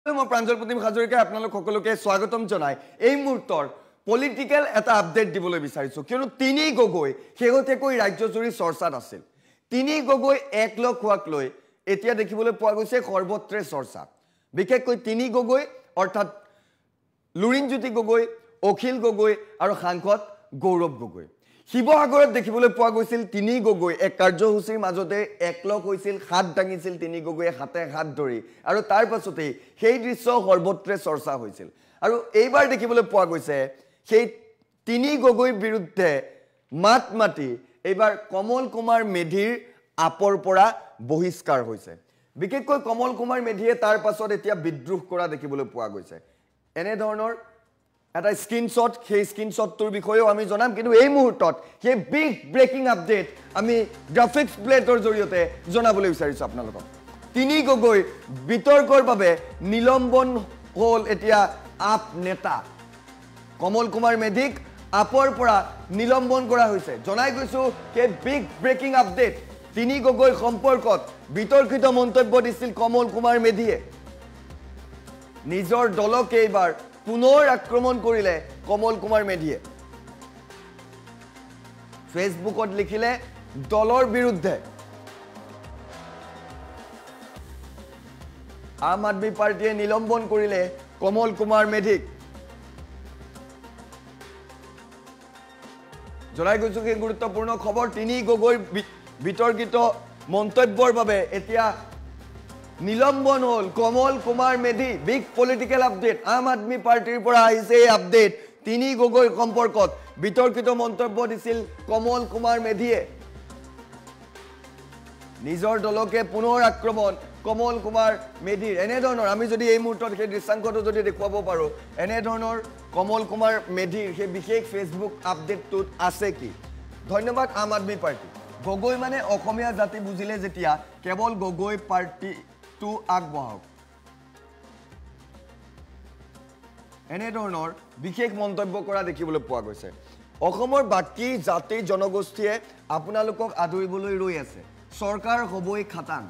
মই প্ৰাঞ্জল প্ৰতিম হাজৰিকাই আপোনালোক সকলোকে স্বাগতম জনাই এই মুহূৰ্তৰ পলিটিক্যাল এটা আপডেট দিবলৈ বিচাৰিছো কিয়নো তিনি গগৈ শেহতীয়াকৈ ৰাজ্যজুৰি চৰ্চাত আছিল তিনি গগৈ একলগ হোৱাক লৈ এতিয়া দেখিবলৈ পোৱা গৈছে সৰ্বত্ৰে চৰ্চা বিশেষকৈ তিনি গগৈ অৰ্থাৎ লুৰিণজ্যোতি গগৈ অখিল গগৈ আৰু সাংসদ গৌৰৱ গগৈ শিৱসাগৰত দেখিবলৈ পোৱা গৈছিল তিনি গগৈ এক কাৰ্যসূচীৰ মাজতে একলগ হৈছিল হাত দাঙিছিল তিনি গগৈয়ে হাতে হাত ধৰি আৰু তাৰ পাছতে সেই দৃশ্য সৰ্বত্ৰে চৰ্চা হৈছিল আৰু এইবাৰ দেখিবলৈ পোৱা গৈছে সেই তিনি গগৈৰ বিৰুদ্ধে মাত মাতি এইবাৰ কমল কুমাৰ মেধিৰ আপৰ পৰা বহিষ্কাৰ হৈছে বিশেষকৈ কমল কুমাৰ মেধিয়ে তাৰ পাছত এতিয়া বিদ্ৰোহ কৰা দেখিবলৈ পোৱা গৈছে এনে ধৰণৰ এটা স্ক্ৰিনশ্বট সেই স্ক্ৰিনশ্বটটোৰ বিষয়েও আমি জনাম কিন্তু এই মুহূৰ্তত সেই বিগ ব্ৰেকিং আপডেট আমি গ্ৰাফিক্স প্লেটৰ জৰিয়তে জনাবলৈ বিচাৰিছো আপোনালোকক তিনি গগৈ বিতৰ্কৰ বাবে নিলম্বন হ'ল এতিয়া আপ নেতা কমল কুমাৰ মেধিক আপৰ পৰা নিলম্বন কৰা হৈছে জনাই গৈছো সেই বিগ ব্ৰেকিং আপডেট তিনি গগৈ সম্পৰ্কত বিতৰ্কিত মন্তব্য দিছিল কমল কুমাৰ মেধিয়ে নিজৰ দলক এইবাৰ পুনৰ আক্ৰমণ কৰিলে কমল কুমাৰ মেধিয়ে ফেসবুকত লিখিলে দলৰ বিৰুদ্ধে আম আদমি পাৰ্টিয়ে নিলম্বন কৰিলে কমল কুমাৰ মেধিক জনাই গৈছো কি গুৰুত্বপূৰ্ণ খবৰ তিনি গগৈৰ বিতৰ্কিত মন্তব্যৰ বাবে এতিয়া নিলম্বন হল Kamal Kumar Medhi big political update Aam Aadmi পাৰ্টিৰ পৰা আহিছে এই আপডেট তিনি গগৈ সম্পৰ্কত বিতৰ্কিত মন্তব্য দিছিল কমল কুমাৰ মেধিয়ে নিজৰ দলকে পুনৰ আক্ৰমণ কমল কুমাৰ মেধিৰ এনে ধৰণৰ আমি যদি এই মুহূৰ্তত সেই দৃশ্যাংকটো যদি দেখুৱাব পাৰো এনে ধৰণৰ কমল কুমাৰ মেধিৰ সেই বিশেষ ফেসবুক আপডেটটোত আছে কি ধন্যবাদ আম আদমি পাৰ্টি গগৈ মানে অসমীয়া জাতি বুজিলে যেতিয়া কেৱল গগৈ পাৰ্টি টু আগবঢ়াওক এনে ধৰণৰ বিশেষ মন্তব্য কৰা দেখিবলৈ পোৱা গৈছে অসমৰ বাকি জাতি জনগোষ্ঠীয়ে আপোনালোকক আদৰিবলৈ ৰৈ আছে চৰকাৰ হ'বই খাটাং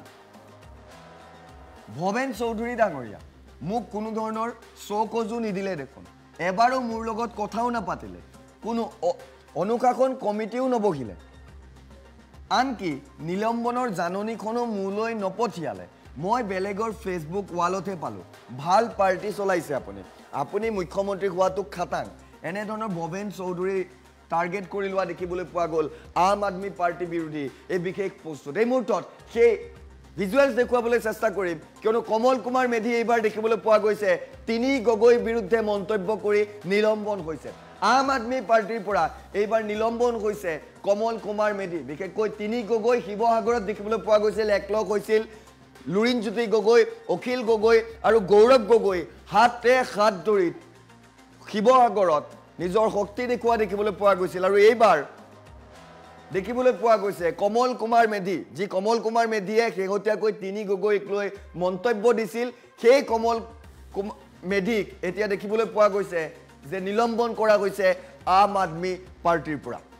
ভৱেন চৌধুৰী ডাঙৰীয়া মোক কোনো ধৰণৰ চৌকজু নিদিলে দেখোন এবাৰো মোৰ লগত কথাও নাপাতিলে কোনো অনুশাসন কমিটিও নবহিলে আনকি নিলম্বনৰ জাননীখনো মোলৈ নপঠিয়ালে মই বেলেগৰ ফেসবুক ওয়ালতে পালো ভাল পাৰ্টি চলাইছে আপুনি মুখ্যমন্ত্ৰী হোৱাটো খাটাং এনে ধৰণৰ ভৱেন চৌধুৰী টাৰ্গেট কৰি লোৱা দেখিবলৈ পোৱা গ'ল আম আদমি পাৰ্টি বিৰোধী এই বিশেষ পোষ্টত এই মুহূৰ্তত সেই ভিজুৱেলছ দেখুৱাবলৈ চেষ্টা কৰিম কিয়নো কমল কুমাৰ মেধি এইবাৰ দেখিবলৈ পোৱা গৈছে তিনি গগৈৰ বিৰুদ্ধে মন্তব্য কৰি নিলম্বন হৈছে আম আদমি পাৰ্টিৰ পৰা এইবাৰ নিলম্বন হৈছে কমল কুমাৰ মেধি বিশেষকৈ তিনি গগৈ শিৱসাগৰত দেখিবলৈ পোৱা গৈছিল একলগ হৈছিল লুৰিণজ্যোতি গগৈ অখিল গগৈ আৰু গৌৰৱ গগৈ হাতে হাত ধৰি শিৱসাগৰত নিজৰ শক্তি দেখুওৱা দেখিবলৈ পোৱা গৈছিল আৰু এইবাৰ দেখিবলৈ পোৱা গৈছে কমল কুমাৰ মেধি যি কমল কুমাৰ মেধিয়ে শেহতীয়াকৈ তিনি গগৈক লৈ মন্তব্য দিছিল সেই কমল মেধিক এতিয়া দেখিবলৈ পোৱা গৈছে যে নিলম্বন কৰা হৈছে আম আদমি পাৰ্টিৰ পৰা